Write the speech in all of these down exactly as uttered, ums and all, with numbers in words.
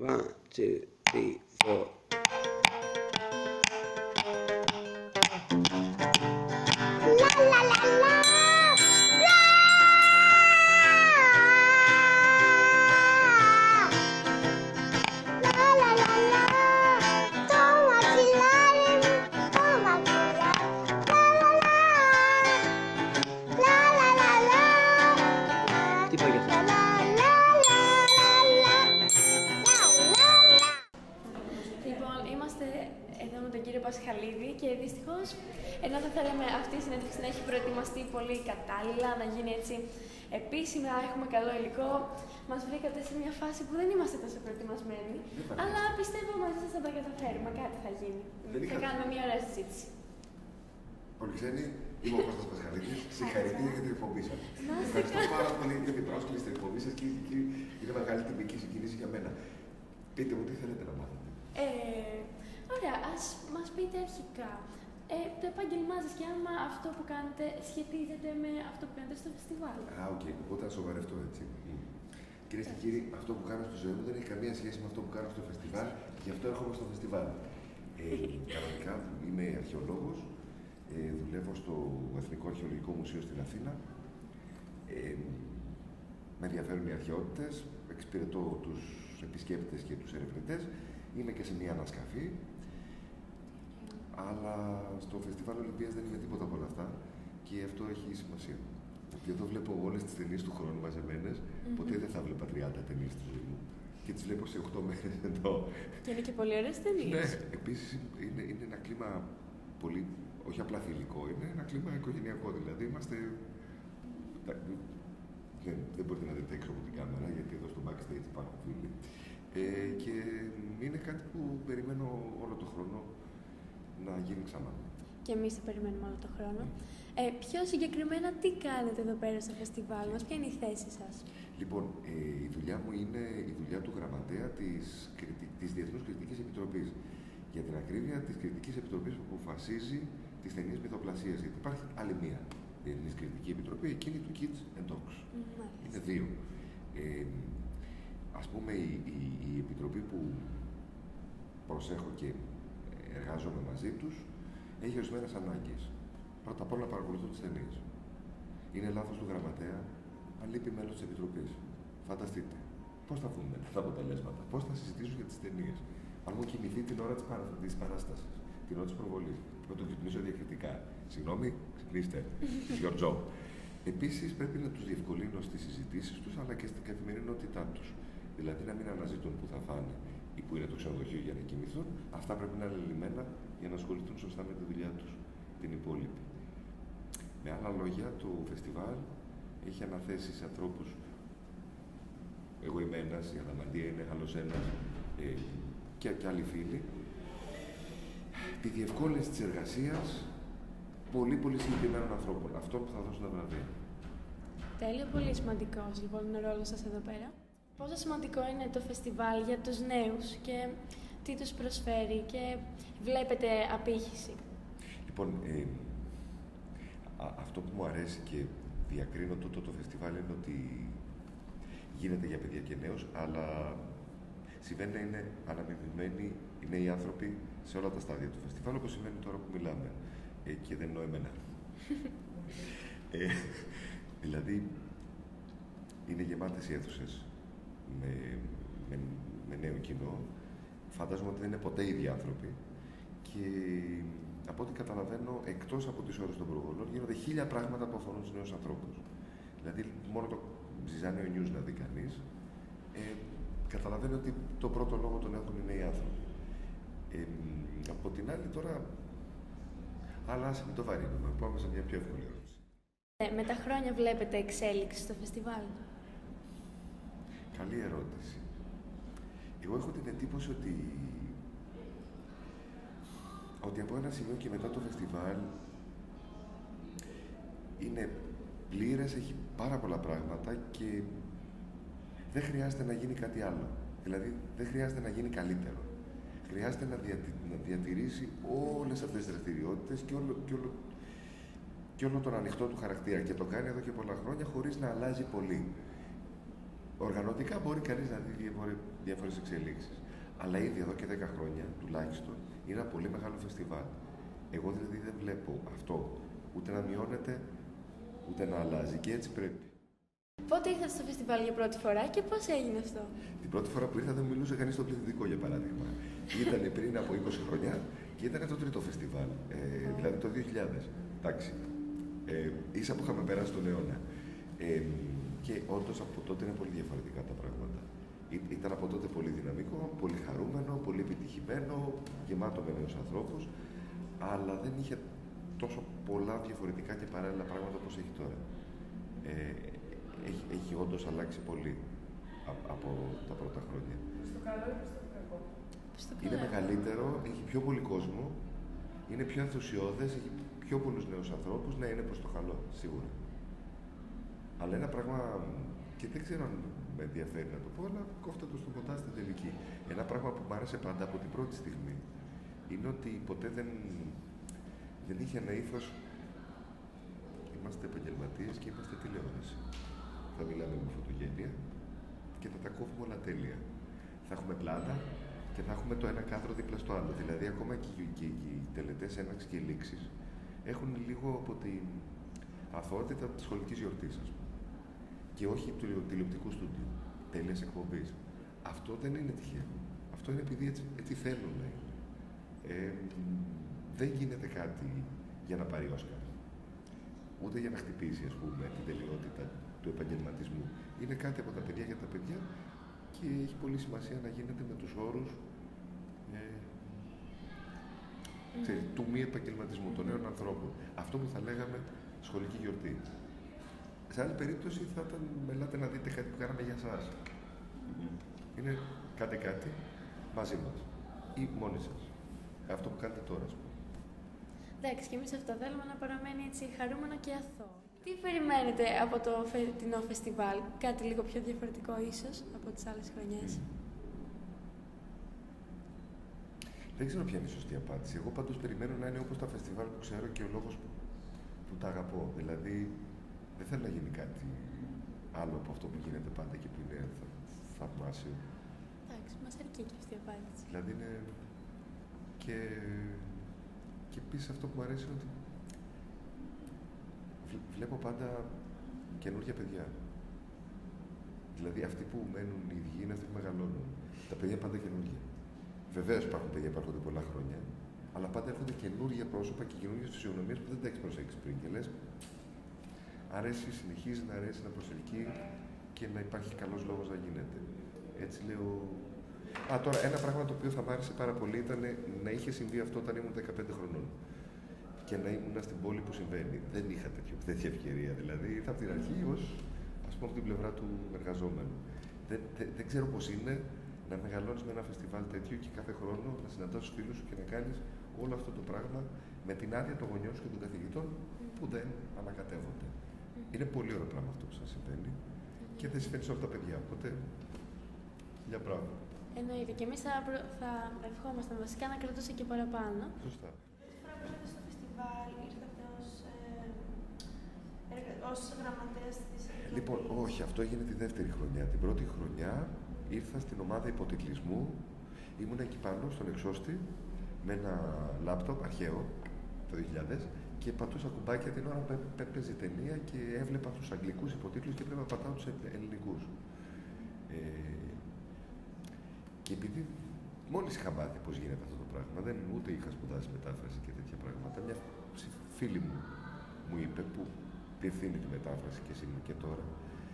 One, two, three, four. La la la la. Τι πάει αυτό? Λοιπόν, είμαστε εδώ με τον κύριο Πασχαλίδη και δυστυχώς, ενώ θα θέλαμε αυτή η συνέντευξη να έχει προετοιμαστεί πολύ κατάλληλα, να γίνει έτσι επίσημα, έχουμε καλό υλικό, μας βρήκατε σε μια φάση που δεν είμαστε τόσο προετοιμασμένοι, αλλά πιστεύω μαζί σας θα τα καταφέρουμε, κάτι θα γίνει. Δεν θα είχα... κάνουμε μια ωραία συζήτηση. Πολύ ξένοι, είμαι ο Κώστας Πασχαλίδης. Συγχαρητήρια για την εκπομπή σας. Ευχαριστώ πάρα πολύ για την πρόσκληση στην εκπομπή σας και, και είναι μεγάλη τυπική συγκίνηση για μένα. Πείτε μου τι θέλετε να μάθετε. Ε, ωραία, ας μας πείτε αρχικά ε, το επάγγελμά σας και άμα αυτό που κάνετε σχετίζεται με αυτό που κάνετε στο φεστιβάλ. Α, οκ, okay. Οπότε θα σοβαρευτώ έτσι. Mm. Κυρίες και κύριοι, αυτό που κάνω στη ζωή μου δεν έχει καμία σχέση με αυτό που κάνω στο φεστιβάλ, γι' αυτό έρχομαι στο φεστιβάλ. Ε, κανονικά είμαι αρχαιολόγος, ε, δουλεύω στο Εθνικό Αρχαιολογικό Μουσείο στην Αθήνα. Ε, με ενδιαφέρουν οι αρχαιότητες, εξυπηρετώ τους επισκέπτες και τους ερευνητές. Είμαι και σε μια ανασκαφή, αλλά στο Φεστιβάλ Ολυμπίας δεν είμαι τίποτα από όλα αυτά και αυτό έχει σημασία. Γιατί εδώ βλέπω όλες τις ταινίες του χρόνου μαζεμένες, mm-hmm. ποτέ δεν θα βλέπα τριάντα ταινίες στη ζωή μου. Και τις βλέπω σε οκτώ μέρες εδώ. Και είναι και πολύ ωραίες ταινίες. Ναι, επίσης είναι, είναι ένα κλίμα πολύ, όχι απλά φιλικό, είναι ένα κλίμα οικογενειακό. Δηλαδή είμαστε. Δεν, δεν μπορείτε να δείτε έξω από την κάμερα, γιατί εδώ στο backstage υπάρχουν φίλοι. Ε, και είναι κάτι που περιμένω όλο τον χρόνο να γίνει ξανά. Και εμείς το περιμένουμε όλο τον χρόνο. Ε, πιο συγκεκριμένα, τι κάνετε εδώ πέρα στο φεστιβάλ μας, ποια είναι η θέση σας? Λοιπόν, ε, η δουλειά μου είναι η δουλειά του γραμματέα της, της Διεθνούς Κριτικής Επιτροπής. Για την ακρίβεια, της Κριτικής Επιτροπής που αποφασίζει τις ταινίες μυθοπλασίας. Γιατί υπάρχει άλλη μία Διεθνής Κριτική Επιτροπή, εκείνη του Kids and Dogs. Mm-hmm. Είναι δύο. Ε, Ας πούμε, η, η, η επιτροπή που προσέχω και εργάζομαι μαζί τους έχει ορισμένες ανάγκες. Πρώτα απ' όλα να παρακολουθώ τις ταινίες. Είναι λάθος του γραμματέα αν λείπει μέλος της επιτροπής. Φανταστείτε. Πώς θα βγουν τα αποτελέσματα, πώς θα συζητήσουν για τις ταινίες. Αν μου κοιμηθεί την ώρα της, παρα... της παράστασης, την ώρα της προβολής, θα τον ξυπνήσω διακριτικά. Συγγνώμη, ξυπνήστε. It's your job. Επίσης, πρέπει να τους διευκολύνω στις συζητήσεις τους, αλλά και στην καθημερινότητά τους. Δηλαδή να μην αναζητούν που θα φάνε ή που είναι το ξενοδοχείο για να κοιμηθούν. Αυτά πρέπει να είναι λυμμένα για να ασχοληθούν σωστά με τη δουλειά τους, την υπόλοιπη. Με άλλα λόγια, το φεστιβάλ έχει αναθέσει σε ανθρώπους. Εγώ είμαι ένας, η Αδαμαντία είναι άλλος ένας ε, και, και άλλοι φίλοι. Τη διευκόλυνση της εργασίας πολύ πολύ συγκεκριμένων ανθρώπων, αυτών που θα δώσουν τα βραβεία. Τέλειο, πολύ σημαντικός λοιπόν είναι ο ρόλος σας εδώ πέρα. Πόσο σημαντικό είναι το φεστιβάλ για τους νέους και τι τους προσφέρει και βλέπετε απήχηση? Λοιπόν, ε, α, αυτό που μου αρέσει και διακρίνω τούτο το φεστιβάλ είναι ότι γίνεται για παιδιά και νέους, αλλά συμβαίνει να είναι αναμειγμένοι οι νέοι άνθρωποι σε όλα τα στάδια του φεστιβάλ, όπως σημαίνει τώρα που μιλάμε. Ε, και δεν εννοώ εμένα. ε, δηλαδή, είναι γεμάτες οι αίθουσες με, με, με νέο κοινό. Φαντάζομαι ότι δεν είναι ποτέ οι ίδιοι άνθρωποι. Και από ό,τι καταλαβαίνω, εκτός από τις ώρες των προβολών, γίνονται χίλια πράγματα που αφορούν τους νέους ανθρώπους. Δηλαδή, μόνο το Ζιζάνιο News να δει κανείς, ε, καταλαβαίνει ότι το πρώτο λόγο τον έχουν οι νέοι άνθρωποι. Ε, από την άλλη, τώρα, αλλά ας μην το βαρύνουμε. Πάμε σε μια πιο εύκολη ερώτηση. Ε, με τα χρόνια βλέπετε εξέλιξη στο φεστιβάλ? Καλή ερώτηση. Εγώ έχω την εντύπωση ότι ότι από ένα σημείο και μετά το φεστιβάλ είναι πλήρες, έχει πάρα πολλά πράγματα και δεν χρειάζεται να γίνει κάτι άλλο. Δηλαδή, δεν χρειάζεται να γίνει καλύτερο. Χρειάζεται να, διατη... να διατηρήσει όλες αυτές τις δραστηριότητες και όλο, και, όλο... και όλο τον ανοιχτό του χαρακτήρα. Και το κάνει εδώ και πολλά χρόνια χωρίς να αλλάζει πολύ. Οργανωτικά μπορεί κανείς να δει διάφορες εξελίξεις. Αλλά ήδη εδώ και δέκα χρόνια τουλάχιστον είναι ένα πολύ μεγάλο φεστιβάλ. Εγώ δηλαδή δεν βλέπω αυτό ούτε να μειώνεται ούτε να αλλάζει και έτσι πρέπει. Πότε ήρθατε στο φεστιβάλ για πρώτη φορά και πώς έγινε αυτό? Την πρώτη φορά που ήρθα δεν μιλούσε κανείς στο πληθυντικό για παράδειγμα. Ήταν πριν από είκοσι χρόνια και ήταν το τρίτο φεστιβάλ, ε, δηλαδή το δύο χιλιάδες. Εντάξει. Ε, ίσα που είχαμε περάσει τον αιώνα. Ε, και όντως από τότε είναι πολύ διαφορετικά τα πράγματα. Ή, ήταν από τότε πολύ δυναμικό, πολύ χαρούμενο, πολύ επιτυχημένο, γεμάτο με νέους ανθρώπους, αλλά δεν είχε τόσο πολλά διαφορετικά και παράλληλα πράγματα όπως έχει τώρα. Ε, έχει, έχει όντως αλλάξει πολύ α, από τα πρώτα χρόνια. Στο καλό ή στο κακό? Είναι μεγαλύτερο, έχει πιο πολύ κόσμο, είναι πιο ενθουσιώδες, έχει πιο πολλούς νέους ανθρώπους, ναι, είναι προς το καλό, σίγουρα. Αλλά ένα πράγμα, και δεν ξέρω αν με ενδιαφέρει να το πω, αλλά κόφτα το στο ποτά στην τελική. Ένα πράγμα που μου άρεσε πάντα από την πρώτη στιγμή είναι ότι ποτέ δεν, δεν είχε ένα ύφος. Είμαστε επαγγελματίες και είμαστε τηλεόραση. Θα μιλάμε με φωτογένεια και θα τα κόβουμε όλα τέλεια. Θα έχουμε πλάτα και θα έχουμε το ένα κάδρο δίπλα στο άλλο. Δηλαδή, ακόμα και οι, και οι τελετές έναρξης και λήξης έχουν λίγο από την αθωότητα της σχολικής γιορτής, ας πούμε. Και όχι του τηλεοπτικού στούντιου, τέλειας εκπομπής. Αυτό δεν είναι τυχαίο. Αυτό είναι επειδή έτσι, έτσι θέλουν να είναι. Ε, δεν γίνεται κάτι για να πάρει Όσκαρ. Ούτε για να χτυπήσει, ας πούμε, την τελειότητα του επαγγελματισμού. Είναι κάτι από τα παιδιά για τα παιδιά και έχει πολύ σημασία να γίνεται με τους όρους ε, ξέρεις, του μη επαγγελματισμού, των νέων ανθρώπων. Αυτό που θα λέγαμε σχολική γιορτή. Σε άλλη περίπτωση θα ήταν, ελάτε να δείτε κάτι που κάναμε για εσάς. Είναι κάντε κάτι μαζί μας ή μόνοι σας. Αυτό που κάνετε τώρα, ας πούμε. Εντάξει, και εμείς αυτό θέλουμε να παραμένει έτσι χαρούμενο και αθώο. Τι περιμένετε από το φετινό φεστιβάλ, κάτι λίγο πιο διαφορετικό ίσως από τις άλλες χρονιές? Mm. Δεν ξέρω ποια είναι η σωστή απάντηση. Εγώ πάντως περιμένω να είναι όπως τα φεστιβάλ που ξέρω και ο λόγος που, που τα αγαπώ. Δηλαδή, δεν θέλω να γίνει κάτι άλλο από αυτό που γίνεται πάντα και που είναι θα, θαυμάσιο. Εντάξει, μας αρκεί και αυτή η απάντηση. Δηλαδή είναι... Και, και επίσης αυτό που μου αρέσει είναι ότι βλέπω πάντα καινούργια παιδιά. Δηλαδή αυτοί που μένουν οι ίδιοι είναι αυτοί που μεγαλώνουν. Τα παιδιά πάντα καινούργια. Βεβαίως υπάρχουν παιδιά που έρχονται πολλά χρόνια, αλλά πάντα έρχονται καινούργια πρόσωπα και καινούργιες φυσιογνωμίες που δεν τα έχεις προσέξει πριν. Και λες, αρέσει, συνεχίζει να αρέσει, να προσελκύει και να υπάρχει καλός λόγος να γίνεται. Έτσι λέω. Α, τώρα ένα πράγμα το οποίο θα μ' άρεσε πάρα πολύ ήταν να είχε συμβεί αυτό όταν ήμουν δεκαπέντε χρονών. Και να ήμουν στην πόλη που συμβαίνει. Δεν είχα τέτοιο, τέτοια ευκαιρία. Δηλαδή ήρθα από την αρχή ως, ας πούμε, από την πλευρά του εργαζόμενου. Δεν, δεν, δεν ξέρω πώς είναι να μεγαλώνεις με ένα φεστιβάλ τέτοιο και κάθε χρόνο να συναντάς τους φίλους σου και να κάνεις όλο αυτό το πράγμα με την άδεια των γονιών σου και των καθηγητών που δεν ανακατεύονται. Είναι πολύ ωραίο πράγμα αυτό που σας συμβαίνει και δεν συμβαίνει σε όλα τα παιδιά. Οπότε, για πράγμα. Εννοείται. Και εμείς θα, προ... θα ευχόμασταν βασικά να κρατούσε και παραπάνω. Σωστά. Στο φεστιβάλ ήρθατε ως, ε, εργα... ως γραμματέας της Επιτροπής. Λοιπόν, όχι, αυτό έγινε τη δεύτερη χρονιά. Την πρώτη χρονιά ήρθα στην ομάδα υποτιτλισμού, ήμουν εκεί πάνω στον εξώστη με ένα λάπτοπ αρχαίο το δύο χιλιάδες και πατούσα κουμπάκια την ώρα που έπαιζε ταινία και έβλεπα τους αγγλικούς υποτίτλους και πρέπει να πατάω τους ελληνικούς. Ε, και επειδή μόλις είχα μάθει πώς γίνεται αυτό το πράγμα, δεν, ούτε είχα σπουδάσει μετάφραση και τέτοια πράγματα, μια φίλη μου μου είπε που διευθύνει τη μετάφραση και σήμερα και τώρα,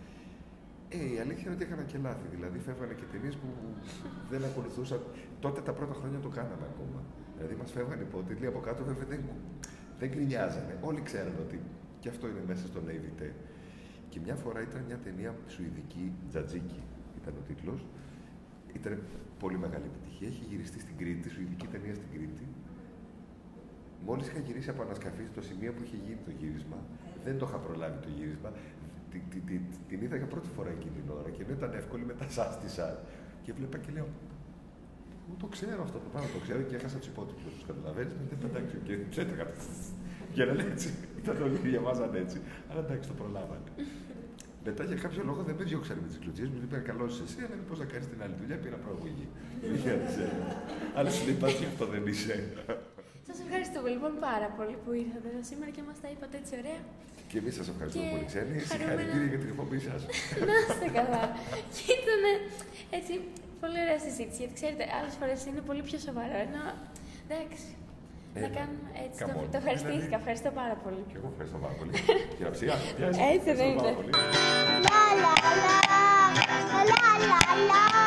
Ε, η αλήθεια είναι ότι έκανα και λάθη. Δηλαδή, φεύγανε και ταινίες που δεν ακολουθούσαν. Τότε τα πρώτα χρόνια το κάναμε ακόμα. Δηλαδή, μας φεύγανε υπότιτλοι από κάτω, βέβαια δεν, δεν γκρινιάζανε. Όλοι ξέραν ότι και αυτό είναι μέσα στο Navy. Και μια φορά ήταν μια ταινία σουηδική, Τζατζίκι ήταν ο τίτλος. Ήταν πολύ μεγάλη επιτυχία. Έχει γυριστεί στην Κρήτη, σουηδική ταινία στην Κρήτη. Μόλις είχα γυρίσει από ανασκαφή στο σημείο που είχε γίνει το γύρισμα, δεν το είχα προλάβει το γύρισμα. Την, την, την, την είδα για πρώτη φορά εκείνη την ώρα και ενώ ήταν εύκολη, μετά σάστησα και βλέπα και λέω «Ού, το ξέρω αυτό το πράγμα, το ξέρω» και έχασα τους υπότιτλους, τους καταλαβαίνεις, με δεν πετάξει και τους έτρεχα. Και να λέει έτσι, ήταν όλοι διαβάζαν έτσι, αλλά εντάξει το προλάβανε. Μετά για κάποιο λόγο δεν με διώξανε με τις κλωτσίες, μου είπαν καλώ είσαι εσύ, αλλά μήπως να κάνεις την άλλη δουλειά, πήρα προαγωγή. Αλλά σου λέει πάλι αυτό δεν είσαι. Σας ευχαριστούμε λοιπόν πάρα πολύ που ήρθατε εδώ σήμερα και μας τα είπατε έτσι ωραία. Και εμείς σας ευχαριστούμε Και πολύ, Ξένη. χαρούμενα- Συγχαρητήρια για την εκπομπή σας. Να είστε καλά. Και ήταν έτσι πολύ ωραία συζήτηση, γιατί ξέρετε, άλλες φορές είναι πολύ πιο σοβαρό. Ενώ εντάξει, Ε, να κάνουμε έτσι. come Το, on. το ευχαριστήθηκα, Δηλαδή- ευχαριστώ πάρα πολύ. Και εγώ ευχαριστώ πάρα πολύ. Χειραψία. Έτσι δεν είναι. La la la, la la la la.